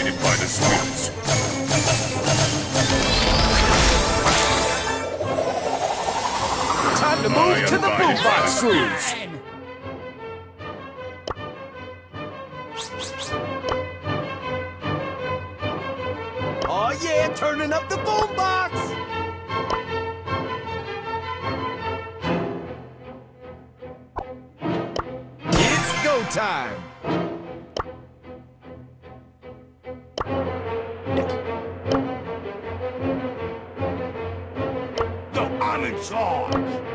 guided by the spirits. Time to move to the boombox grooves. Oh yeah, turning up the boombox. It's go time. No, I'm in charge.